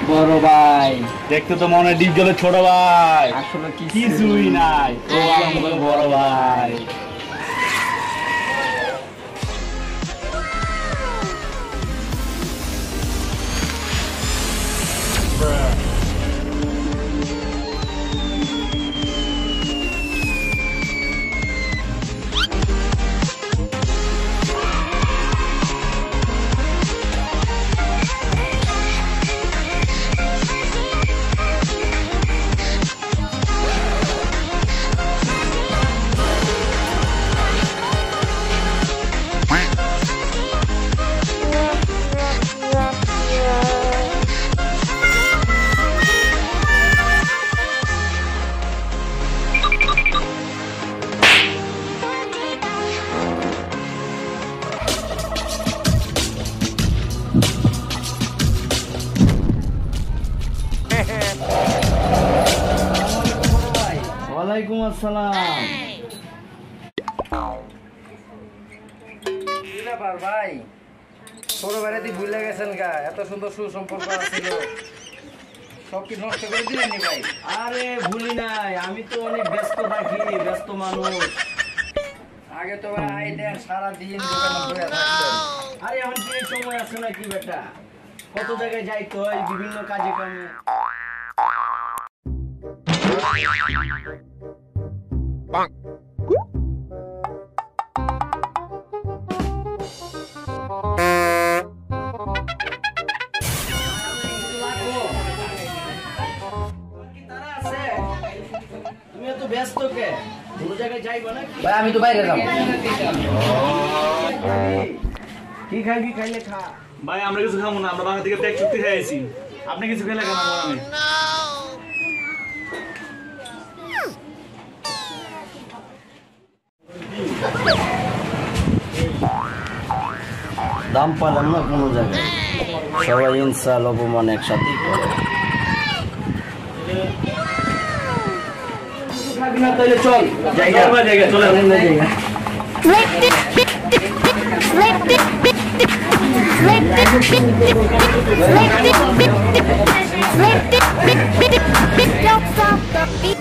বড় ভাই দেখতে তো মনে ডিপ জলে ছোট ভাই, আসলে কিছুই নাই। ও আমার বড় ভাই। ওয়ালাইকুম আসসালাম। কি ব্যাপার ভাই, ছোট বেড়াতে ভুলে গেছেন গা? এত সুন্দর সুসম্পর্ক ছিল, সব কি নষ্ট করে দিলেন ভাই? আরে ভুলি নাই, আমি তো অনেক ব্যস্ত থাকি, ব্যস্ত মানুষ। আগে তো ভাই আইতেন সারাদিন দোকানে বসে থাকতেন। আরে এখন কি সময় আছে নাকি বেটা? কত জায়গায় যাইতে হয়, বিভিন্ন কাজে কামে। তুমি এত ব্যস্ত কে? কোনো জায়গায় যাইবা নাকি? ভাই আমি তো বাইরে যাবো। কি খাইবি? খাইলে খা। ভাই আমরা কিছু খাবো না, আমরা বাসা থেকে প্যাক চুক্তি খাইছি। আপনি কিছু খেলে কেন আমি? দাম পালাম না কোনো জায়গায়, সবাই ইনসাল অপমান একসাথে করে। চল জায়গা চলে জায়গা। Flip it,